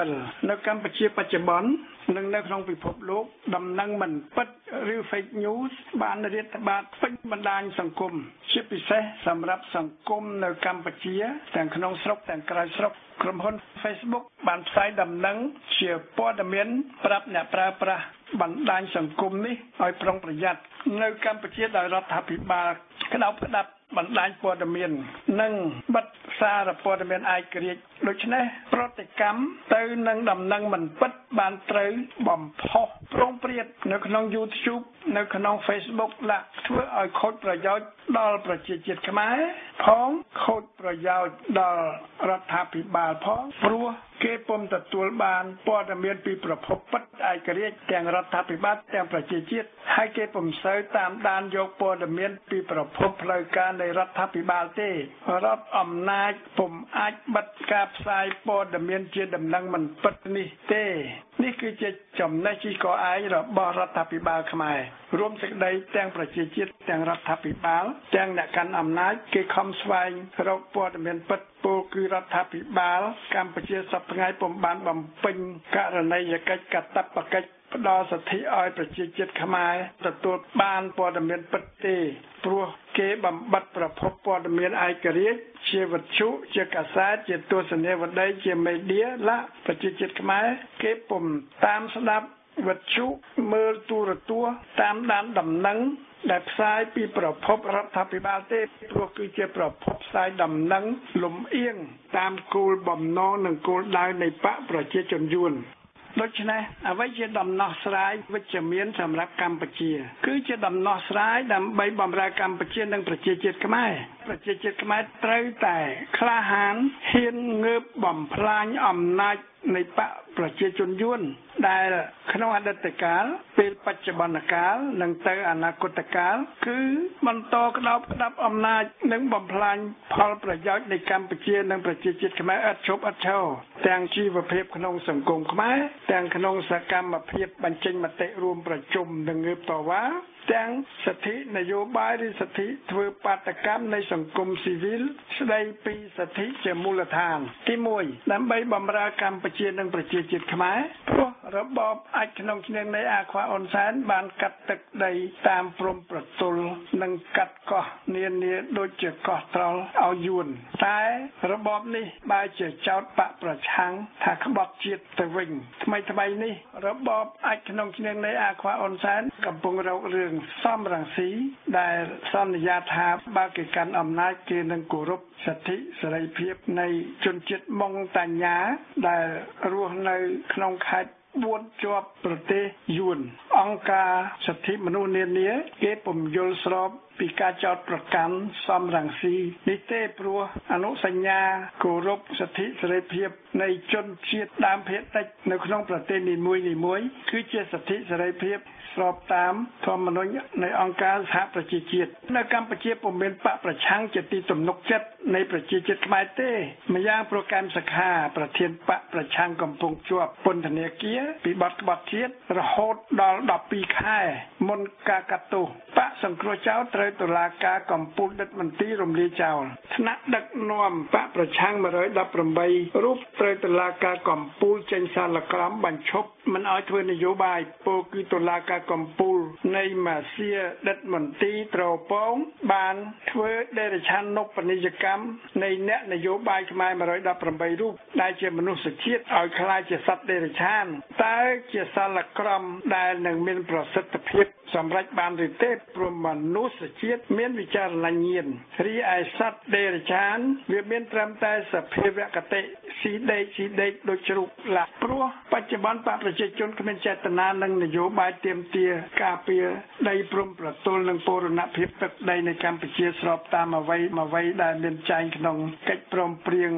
7នៅកម្ពុជាបច្ចុប្បន្ននិងនៅក្នុងពិភពលោកដំណឹងមិនពិតឬ fake news បានរាតត្បាតពេញបណ្ដាញសង្គមជាពិសេសសម្រាប់សង្គមនៅកម្ពុជាទាំងក្នុងស្រុកទាំងក្រៅស្រុកក្រុមហ៊ុន Facebook បានផ្សាយដំណឹងជាព័ត៌មានប្រាប់អ្នកប្រើប្រាស់បណ្ដាញសង្គមនេះឲ្យប្រុងប្រយ័ត្ននៅកម្ពុជាដោយរដ្ឋាភិបាលក្តោបក្តាប់បណ្ដាញព័ត៌មាននិងបិទសារព័ត៌មានឯករាជ្យដូច្នេះប្រតិកម្មទៅនឹងដំណឹងមិនពិតបានត្រូវបំផុសប្រងព្រាតនៅក្នុង YouTube នៅក្នុង Facebook ឡាក់ធ្វើឲ្យខូចប្រយោជន៍ដល់ប្រជាជាតិខ្មែរផងខូចប្រយោជន៍ដល់រដ្ឋាភិបាលផងព្រោះគេពុំទទួលបានព័ត៌មានពីប្រភពពិតឯករាជ្យទាំងរដ្ឋាភិបាលទាំងប្រជាជាតិហើយគេពុំសូវតាមដានយកព័ត៌មានពីប្រភពផ្លូវការនៃរដ្ឋាភិបាលទេរដ្ឋអំណាចពុំអាចបិទការផ្សាយព័ត៌មានជាដំណឹងមិនពិតនេះទេនេះគឺជាចំណេះជីកឯងរបស់រដ្ឋាភិបាលខ្មែររួមសេចក្តីទាំងប្រជាជាតិទាំងរដ្ឋាភិបាលទាំងអ្នកកាន់អំណាចគេខំស្វែងរកព័ត៌មានពិតពលគឺរដ្ឋាភិបាលកម្ពុជាសប្តាហ៍ថ្ងៃពុំបានបំពេញករណីយកិច្ចកាតព្វកិច្ចផ្ដល់សិទ្ធិឲ្យប្រជាជាតិខ្មែរទទួលបានព័ត៌មានពិតទេព្រោះគេបំបត្តិប្រភពព័ត៌មានឯករាជ្យជាវិទ្យុជាកាសែតជាទស្សនាវដ្តីជាមេឌៀឡាប្រជាជាតិខ្មែរគេពុំតាមស្ដាប់វិទ្យុមើលទូរទស្សន៍តាមដានដំណឹងដែលផ្សាយពីប្រភពរដ្ឋាភិបាលទេព្រោះគឺជាប្រភពផ្សាយដំណឹងលំអៀងតាមគោលបំណងនិងគោលដៅនៃបកប្រជាជនយួនដូច្នេះអ្វីជាដំណោះស្រាយវិជ្ជមានសម្រាប់កម្ពុជាគឺជាដំណោះស្រាយដើម្បីបម្រើកម្ពុជានិងប្រជាជាតិខ្មែរត្រូវតែក្លាហានហ៊ានងើបបំផ្លាញអំណាចនៃបកប្រជាជនយួនដែលក្នុងអតីតកាលពេលបច្ចុប្បន្នកាលនិងទៅអនាគតកាលគឺបន្តក្តោបក្តាប់អំណាចនិងបំផ្លាញផលប្រយោជន៍នៃកម្ពុជានិងប្រជាជាតិខ្មែរឥតឈប់ឥតឈរទាំងជីវភាពក្នុងសង្គមខ្មែរទាំងក្នុងសកម្មភាពបញ្ចេញមតិរួមប្រជុំនិងងើបតវ៉ាទាំងសិទ្ធិនយោបាយឬសិទ្ធិធ្វើបាតកម្មនៃសង្គមស៊ីវិលស្ដីពីសិទ្ធិជាមូលដ្ឋានទី1ដើម្បីបម្រើកម្ពុជានិងប្រជាជាតិខ្មែរព្រោះរបបអាចក្នុងឈ្នាងនៃអាខ្វាអ៊ុនសែនបានកាត់ទឹកដីតាមព្រំប្រទល់និងកាត់កោះនានាដូចជាកោះត្រល់ឲ្យយួនតែរបបនេះបែរជាចោទបកប្រឆាំងថាក្បត់ជាតិទៅវិញថ្មីនេះរបបអាចក្នុងឈ្នាងនៃអាខ្វាអ៊ុនសែនកំពុងរករឿងសំរងស៊ីដែលសន្យាថាបើគេកាន់អំណាចគេនឹងគោរពសិទ្ធិសេរីភាពនៃជនជាតិម៉ុងតាញ៉ាដែលរស់នៅក្នុងខេត្ត4ជាប់ប្រទេសយួនអង្គការសិទ្ធិមនុស្សនានាគេពុំយល់ស្របពីការចោទប្រកាន់សំរងស៊ីនេះទេព្រោះអនុសញ្ញាគោរពសិទ្ធិសេរីភាពនៃជនជាតិដើមភាគតិចនៅក្នុងប្រទេសនីមួយៗគឺជាសិទ្ធិសេរីភាពស្របតាមធម្មនុញ្ញនៃអង្គការសហប្រជាជាតិនៅកម្ពុជាពុំមានបកប្រឆាំងជាទីទំនុកចិត្តនៃប្រជាជាតិខ្មែរទេម្យ៉ាងប្រកាសសខាប្រធានបកប្រឆាំងកំពុងជាប់ពន្ធនាគារពីបទក្បត់ជាតិរហូតដល់12ខែមុនការកាត់ទោសបកសង្គ្រោះចោលត្រូវតុលាការកំពូលដឹកមន្ទីររំលាយចោលថ្នាក់ដឹកនាំបកប្រឆាំង118រូបត្រូវតុលាការកំពូលចេញសាលក្រមបញ្ឈប់មិនឲ្យធ្វើនយោបាយពោលគឺតុលាការកំពូលនៃម៉ាស៊ីដិតមន្ទីរត្រពងបានធ្វើដេរឆាននប់និយកម្មនៃអ្នកនយោបាយខ្មែរ118រូបដែលជាមនុស្សជាតិឲ្យក្លាយជាសត្វដេរឆានតើជាសាលក្រមដែលនឹងមានប្រសិទ្ធភាពសម្រាប់បានឬទេព្រមមនុស្សជាតិមានវិចារណញ្ញាណរីឯសត្វដេរឆានវាមានត្រឹមតែសភាវគតិស៊ីដេកដូចជ្រូកឡាក់ព្រោះបច្ចុប្បន្នបកប្រជាជនគ្មានចេតនានិងនយោបាយទាមទារការពារដីព្រំប្រទល់និងបូរណភាពទឹកដីនៅកម្ពុជាស្របតាមអ្វីដែលមានចែងក្នុងកិច្ចព្រមព្រៀង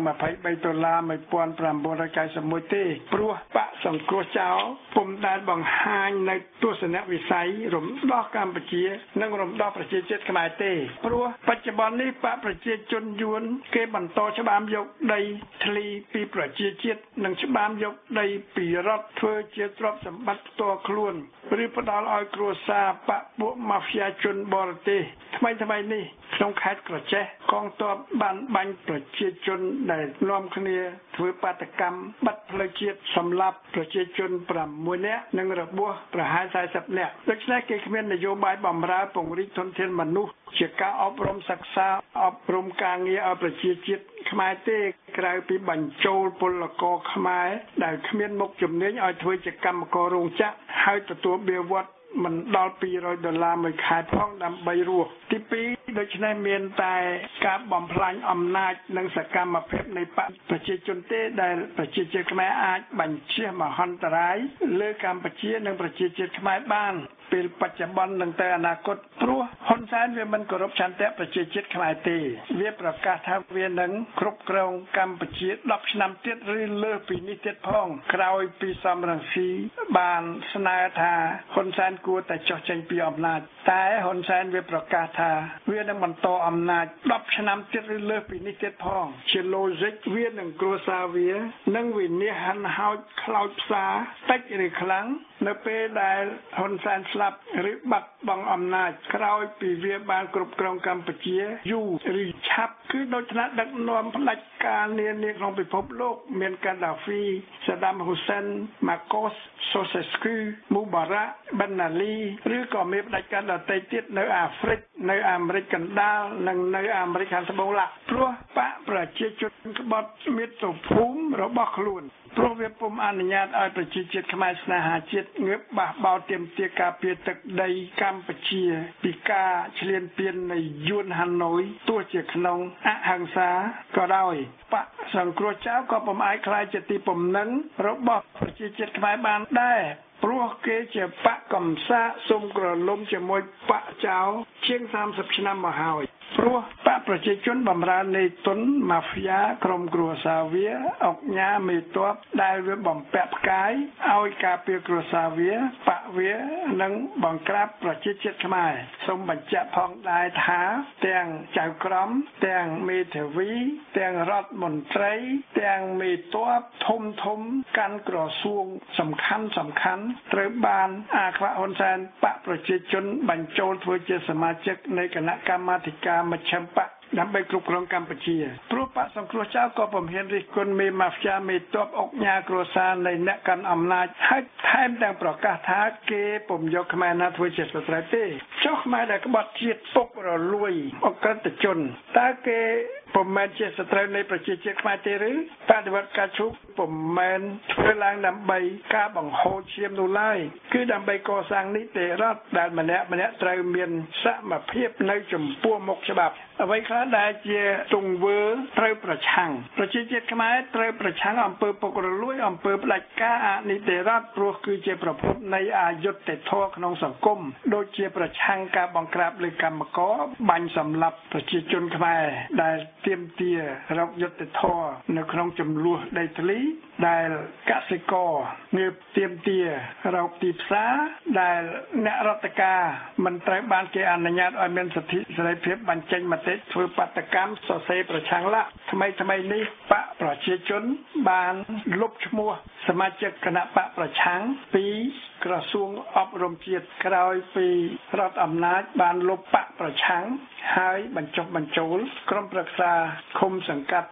$23,1991ទេព្រោះបកសង្គ្រោះចោលពុំដែលបង្ហាញនៅទស្សនវិស័យរំដោះកម្ពុជានិងរំដោះប្រជាជាតិខ្មែរទេព្រោះបច្ចុប្បន្ននេះបកប្រជាជនយួនគេបន្តច្បាមយកដីធ្លីពីប្រជាជាតិនិងច្បាមយកដីពីរដ្ឋធ្វើជាទ្រព្យសម្បត្តិផ្ទាល់ខ្លួនឬផ្ដល់ឲ្យគ្រួសារបកពួកម៉ាហ្វៀជនបរទេសថ្មីនេះក្នុងខេត្តក្រចេះកងទ័ពបានបាញ់ប្រជាជនដែលនាំគ្នាធ្វើបាតកម្មបាត់ផ្លូវជាតិសម្លាប់ប្រជាជន6នាក់និងរបួសប្រហែល40នាក់ដូច្នេះគេគ្មាននយោបាយបម្រើពង្រីកធនធានមនុស្សជាការអប់រំសិក្សាអប់រំការងារឲ្យប្រជាជាតិខ្មែរទេក្រៅពីបញ្ចូលពលករខ្មែរដែលគ្មានមុខជំនាញឲ្យធ្វើជាកម្មកររោងចក្រហើយទទួលបៀវត្សមិនដល់$200មួយខែផងដើម្បីរស់ទី2ដូច្នេះមានតែការបំផ្លាញអំណាចនិងសកម្មភាពនៃបកប្រជាជនទេដែលប្រជាជាតិខ្មែរអាចបញ្ជះមហន្តរាយលើកម្ពុជានិងប្រជាជាតិខ្មែរបានពេលបច្ចុប្បន្ននិងទៅអនាគតព្រោះហ៊ុនសែនវាមិនគោរពឆន្ទៈប្រជាជាតិខ្មែរទេវាប្រកាសថាវានឹងគ្រប់គ្រងកម្ពុជា10ឆ្នាំទៀតឬលើសពីនេះទៀតផងក្រោយពីសំរងស៊ីបានស្នើថាហ៊ុនសែនគួរតែចុះចេញពីអំណាចតែហ៊ុនសែនវាប្រកាសថាវានឹងបន្តអំណាច10ឆ្នាំទៀតឬលើសពីនេះទៀតផងជា logic វានឹងគ្រួសារវានឹងវិនិច្ឆ័យហាន់ហោចខ្លោចផ្សាតិចឬខ្លាំងនៅពេលដែលហ៊ុនសែនស្លាប់ឬបាត់បង់អំណាចក្រោយពីវាបានគ្រប់គ្រងកម្ពុជាយូរឬឆាប់គឺដោយថ្នាក់ដឹកនាំផ្ដាច់ការនានាក្នុងពិភពលោកមានកាដាហ្វី សាដាមហ៊ូសែន ម៉ាកូស សូសេស្គូ មូបារ៉ាក់ បានណាលីឬក៏មានផ្ដាច់ការដទៃទៀតនៅអាហ្វ្រិកនៅអាមេរិកកណ្ដាលនិងនៅអាមេរិកខាងត្បូងឡាក់ព្រោះបកប្រជាជនក្បត់មាតុភូមិរបស់ខ្លួនព្រោះវាពុំអនុញ្ញាតឲ្យប្រជាជាតិខ្មែរស្នេហាជាតិងើបបះបោរទាមទារការពារទឹកដីកម្ពុជាពីការឈ្លានពាននៃយួនហាណូយទោះជាក្នុងអហិង្សាក៏ដោយបកសង្គ្រោះចៅក៏ពុំអាចខ្លាយជាទីពំនឹងរបស់ប្រជាជាតិខ្មែរបានដែរព្រោះគេជាបកកំសាកសុំក្រឡុំជាមួយបកចៅជាង30ឆ្នាំមកហើយព្រោះបកប្រជាជនបម្រើនៃទុនម៉ាហ្វៀក្រុមគ្រួសារវាអុកញ៉ាមេតបដែលវាបំពាក់ផ្កាយឲ្យការពារគ្រួសារវាបកវានិងបង្ក្រាបប្រជាជាតិខ្មែរសូមបញ្ជាក់ផងដែរថាទាំងចៅក្រមទាំងមេធាវីទាំងរដ្ឋមន្ត្រីទាំងមេតបធំកាន់ក្រសួងសំខាន់ត្រូវបានអាខ្វាក់ហ៊ុនសែនបកប្រជាជនបញ្ចូលធ្វើជាសមាជិកនៃគណៈកម្មាធិការមជ្ឈិមបកដើម្បីគ្រប់គ្រងកម្ពុជាព្រោះបកសង្គ្រោះចៅក៏ពុំហ៊ានរិះគន់មេម៉ាហ្វៀមេតបអុកញ៉ាគ្រួសារនៃអ្នកកាន់អំណាចហើយថែមទាំងប្រកាសថាគេពុំយកខ្មែរណាធ្វើជាសត្រូវទេចុះខ្មែរដែលក្បត់ជាតិពុករលួយអក្រិតជនតើគេពុំមែនជាសត្រូវនៃប្រជាជាតិខ្មែរទេឬបដិវត្តការឈូកពុំមែនធ្វើឡើងដើម្បីការបង្ហូរឈាមនោះឡើយគឺដើម្បីកសាងនីតិរដ្ឋដែលម្នាក់ត្រូវមានសមភាពនៅចំពោះមុខច្បាប់អ្វីខ្លះដែលជាទង្វើត្រូវប្រឆាំងប្រជាជាតិខ្មែរត្រូវប្រឆាំងអំពើពុករលួយអំពើផ្ដាច់ការអនីតិរដ្ឋព្រោះគឺជាប្រភពនៃអយុត្តិធម៌ក្នុងសង្គមដូចជាប្រឆាំងការបង្ក្រាបលើកម្មករបាញ់សម្លាប់ប្រជាជនខ្មែរដែលទាមទាររកយុត្តិធម៌នៅក្នុងចំនួនដីធ្លីដែលកសិករងើបទាមទាររកទីផ្សារដែលអ្នករដ្ឋការមិនត្រូវបានគេអនុញ្ញាតឲ្យមានសិទ្ធិសេរីភាពបញ្ចេញមតិធ្វើបាតកម្មសរសេរប្រឆាំងឡាថ្មីនេះបកប្រជាជនបានលុបឈ្មោះសមាជិកគណៈបកប្រឆាំងពីក្រសួងអប់រំជាតិក្រោយពីរដ្ឋអំណាចបានលុបបកប្រឆាំងហើយបញ្ចុះបញ្ចូលក្រុមប្រឹក្សាឃុំសង្កាត់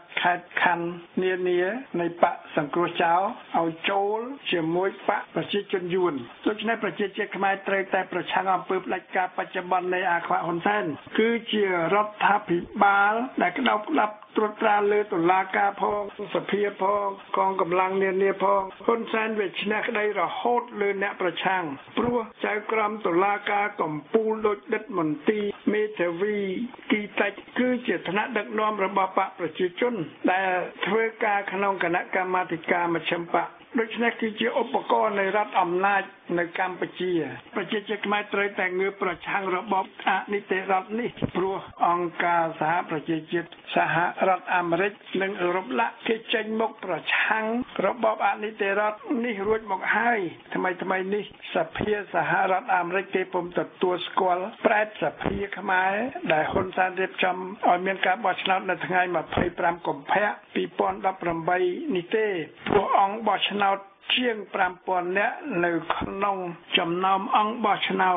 ខេត្តខណ្ឌនានានៃបកសង្គ្រោះចោលឲ្យចូលជាមួយបកប្រជាជនយួនដូច្នេះប្រជាជាតិខ្មែរត្រូវតែប្រឆាំងអំពើផ្ដាច់ការបច្ចុប្បន្ននៃអាខ្វាក់ហ៊ុនសែនគឺជារដ្ឋាភិបាលដែលក្តោបក្តាប់ត្រួតត្រាលើតុលាការផងសភាផងកងកម្លាំងនានាផងហ៊ុនសែនវាឈ្នះក្តីរហូតលើអ្នកប្រឆាំងព្រោះចៅក្រមតុលាការកំពូលដូចដិតមន្ទីរមេធាវីគីតាច់គឺជាឋានៈដឹកនាំរបស់បកប្រជាជនដែលធ្វើការក្នុងគណៈកម្មាធិការមជ្ឈិមបក្សដូច្នេះគឺជាឧបករណ៍នៃរដ្ឋអំណាចនៅកម្ពុជាប្រជាជាតិខ្មែរត្រូវតែងើបប្រឆាំងរបបអនីតិរដ្ឋនេះព្រោះអង្គការសហប្រជាជាតិសហរដ្ឋអាមេរិកនិងអឺរ៉ុបគេចេញមុខប្រឆាំងរបបអនីតិរដ្ឋនេះរួចមកហើយថ្មីនេះសភាសហរដ្ឋអាមេរិកគេពុំទទួលស្គាល់ប្រែតសភាខ្មែរដែលហ៊ុនសែនរៀបចំឲ្យមានការបោះឆ្នោតនៅថ្ងៃ25កុម្ភៈ2018នេះទេព្រោះអង្គបោះឆ្នោតជាង 5,000 នាក់នៅក្នុងចំណោមអង្គបោះឆ្នោត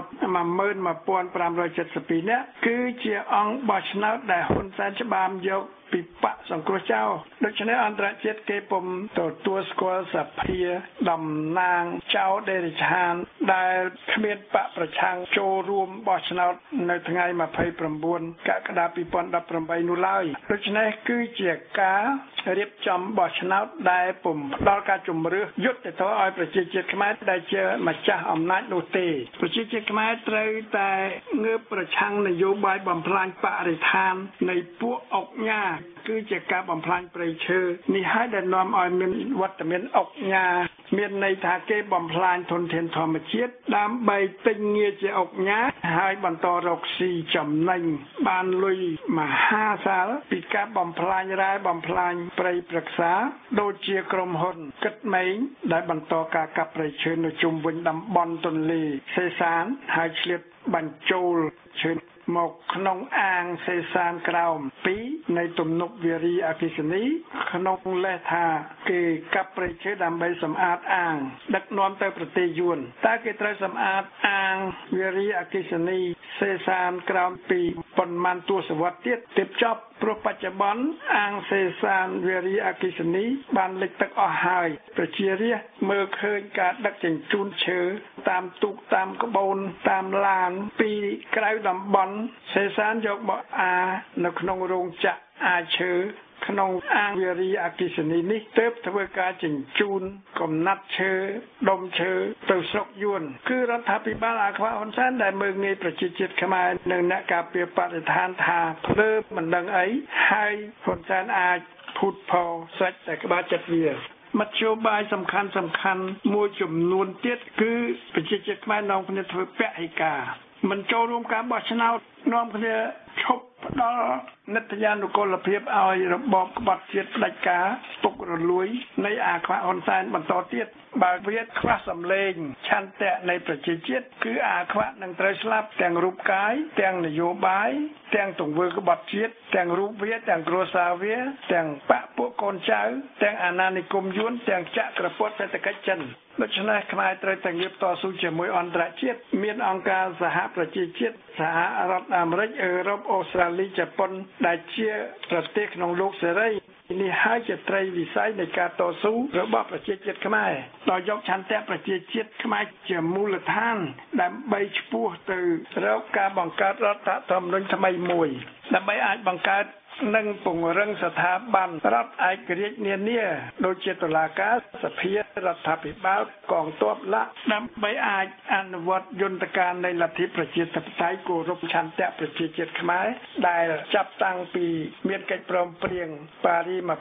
11,572 នាក់គឺជាអង្គបោះឆ្នោតដែលហ៊ុនសែនច្បាមយកពីបកសង្គ្រោះចោលដូច្នេះអន្តរជាតិគេពុំទទួលស្គាល់សភាតំណាងចៅដេរិឆានដែលគ្មានបកប្រឆាំងចូលរួមបោះឆ្នោតនៅថ្ងៃ29កក្កដា2018នោះឡើយដូច្នេះគឺជាការរៀបចំបោះឆ្នោតដែលពុំផ្ដល់ការជំរឿសយុត្តិធម៌ឲ្យប្រជាជាតិខ្មែរដែលជាម្ចាស់អំណាចនោះទេប្រជាជាតិខ្មែរត្រូវតែងើបប្រឆាំងនយោបាយបំផ្លាញបរិស្ថាននៃពួកអុកញ៉ាគឺជាការបំផ្លាញព្រៃឈើនេះហើយដែលនាំឲ្យមានវត្តមានអុកញ៉ាមានន័យថាគេបំផ្លាញធនធានធម្មជាតិដើម្បីទិញងារជាអុកញ៉ាហើយបន្តរកស៊ីចំណេញបានលុយមហាសាលពីការបំផ្លាញរ៉ែបំផ្លាញព្រៃព្រឹក្សាដូចជាក្រុមហ៊ុនគិតម៉េងដែលបន្តការកាប់ព្រៃឈើនៅជុំវិញតំបន់ទន្លេសេសានហើយឆ្លៀតបញ្ចូលឈើមកក្នុងអាងសេសានក្រោម2នៃទំនប់វារីអគ្គិសនីក្នុងលេសថាគេកាប់ព្រៃឈើដើម្បីសម្អាតអាងដឹកនាំទៅប្រទេសយួនតើគេត្រូវសម្អាតអាងវារីអគ្គិសនីសេសានក្រោម2ប៉ុន្មានទសវត្សរ៍ទៀតចប់ព្រោះបច្ចុប្បន្នអាងសេសានវារីអគ្គិសនីបានលិចទឹកអស់ហើយប្រជារាស្ត្រមើលឃើញការដឹកជញ្ជូនឈើតាមទូកតាមក្បូនតាមឡានពីក្រៅតំបន់សេសានយកមកនៅក្នុងរោងចក្រអាឈើក្នុងអាងវារីអគ្គិសនីនេះទើបធ្វើការជញ្ជូនកំណាត់ឈើដុំឈើទៅស្រុកយួនគឺរដ្ឋាភិបាលអាខ្វាក់ហ៊ុនសែនដែលមើលងាយប្រជាជាតិខ្មែរនិងអ្នកការពារបរិស្ថានថាភ្លើមិនដឹងអីហើយហ៊ុនសែនអាចភូតផលសាច់តែក្បាលចិត្តវាមធ្យោបាយសំខាន់មួយចំនួនទៀតគឺប្រជាជាតិខ្មែរនាំគ្នាធ្វើពហិការមិនចូលរួមការបោះឆ្នោតនាំគ្នាឈប់ផ្ដល់និត្យានុកូលភាពឲ្យរបបក្បត់ជាតិផ្ដាច់ការពុករលួយនៃអាខ្វាក់ហ៊ុនសែនបន្តទៀតបើវាខ្វះសម្លេងឆន្ទៈនៃប្រជាជាតិគឺអាខ្វាក់នឹងត្រូវស្លាប់ទាំងរូបកាយទាំងនយោបាយទាំងទង្វើក្បត់ជាតិទាំងរូបវាទាំងគ្រួសារវាទាំងបកពួកកូនចៅទាំងអាណានិគមយួនទាំងចក្រពត្តិសេដ្ឋកិច្ចចិនដូច្នេះខ្មែរត្រូវតែងើបតស៊ូជាមួយអន្តរជាតិមានអង្គការសហប្រជាជាតិសហរដ្ឋអាមេរិកអឺរ៉ុបអូស្ត្រាលីជប៉ុនដែលជាប្រទេសក្នុងលោកសេរីនេះហើយជាត្រីវិស័យនៃការតស៊ូរបស់ប្រជាជាតិខ្មែរដោយយកឆន្ទៈប្រជាជាតិខ្មែរជាមូលដ្ឋានដើម្បីឆ្ពោះទៅរកការបង្កើតរដ្ឋធម្មនុញ្ញថ្មីមួយដើម្បីអាចបង្កើតនិងពង្រឹងស្ថាប័នរដ្ឋឯករាជ្យនានាដូចជាតុលាការសភារដ្ឋាភិបាលកងទ័ពដើម្បីអាចអនុវត្តយន្តការនៃលទ្ធិប្រជាធិបតេយ្យគោរពឆន្ទៈប្រជាជាតិខ្មែរដែលចាប់តាំងពីមានកិច្ចព្រមព្រៀងប៉ារីស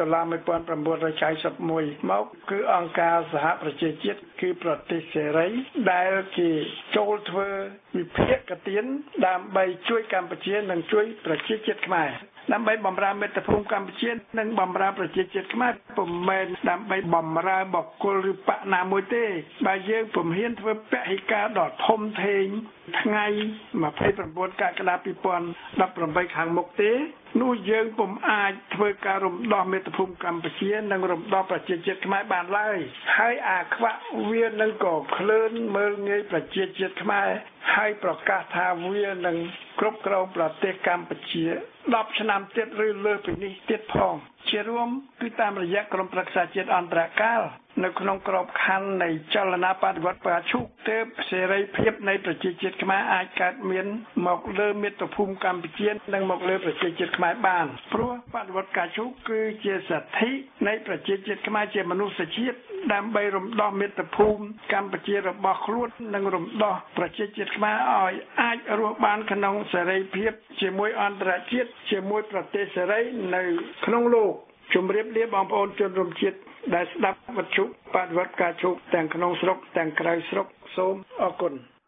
23/1991មកគឺអង្គការសហប្រជាជាតិគឺប្រទេសសេរីដែលគេចូលធ្វើវិភាគទានដើម្បីជួយកម្ពុជានិងជួយប្រជាជាតិខ្មែរដើម្បីបម្រើមាតុភូមិកម្ពុជានិងបម្រើប្រជាជាតិខ្មែរពុំមែនដើម្បីបម្រើបុគ្គលឬបកណាមួយទេបើយើងពុំហ៊ានធ្វើពហិការដ៏ធំធេងថ្ងៃ29កក្កដា2018ខាងមុខទេនោះយើងពុំអាចធ្វើការរំដោះមាតុភូមិកម្ពុជានិងរំដោះប្រជាជាតិខ្មែរបានឡើយហើយអាខ្វាក់វានឹងក៏ក្លឿនមើលងាយប្រជាជាតិខ្មែរហើយប្រកាសថាវានឹងគ្រប់គ្រងប្រទេសកម្ពុជា10ឆ្នាំទៀតឬលើសពីនេះទៀតផងជារួមគឺតាមរយៈក្រុមប្រឹក្សាជាតិអន្តរកាលនៅក្នុងក្របខ័ណ្ឌនៃចលនាបដិវត្តផ្កាឈូកទើបសេរីភាពនៃប្រជាជាតិខ្មែរអាចកើតមានមកលើមាតុភូមិកម្ពុជានិងមកលើប្រជាជាតិខ្មែរបានព្រោះបដិវត្តផ្កាឈូកគឺជាសិទ្ធិនៃប្រជាជាតិខ្មែរជាមនុស្សជាតិដើម្បីរំដោះមាតុភូមិកម្ពុជារបស់ខ្លួននិងរំដោះប្រជាជាតិខ្មែរឲ្យអាចរស់បានក្នុងសេរីភាពជាមួយអន្តរជាតិជាមួយប្រទេសសេរីនៅក្នុងលោកជម្រាបលាបងប្អូនជនរួមជាតិដែលស្ដាប់វិទ្យុបដិវត្តផ្កាឈូកទាំងក្នុងស្រុកទាំងក្រៅស្រុកសូមអរគុណ